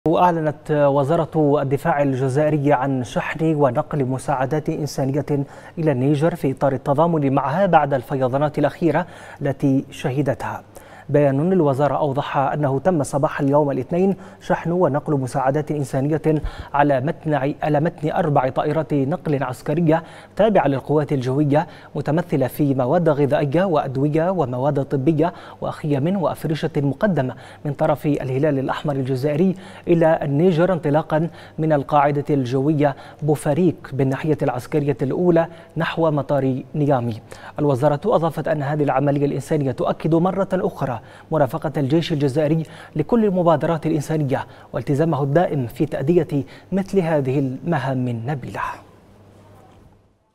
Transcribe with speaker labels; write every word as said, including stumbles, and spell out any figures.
Speaker 1: أعلنت وزارة الدفاع الجزائرية عن شحن ونقل مساعدات إنسانية إلى النيجر في إطار التضامن معها بعد الفيضانات الأخيرة التي شهدتها. بيان للوزارة أوضح أنه تم صباح اليوم الاثنين شحن ونقل مساعدات إنسانية على متن على متن أربع طائرات نقل عسكرية تابعة للقوات الجوية، متمثلة في مواد غذائية وأدوية ومواد طبية وخيم وأفرشة مقدمة من طرف الهلال الأحمر الجزائري إلى النيجر، انطلاقا من القاعدة الجوية بوفريك بالناحية العسكرية الأولى نحو مطار نيامي. الوزارة أضافت أن هذه العملية الإنسانية تؤكد مرة أخرى مرافقة الجيش الجزائري لكل المبادرات الإنسانية والتزامه الدائم في تأدية مثل هذه المهام النبيلة.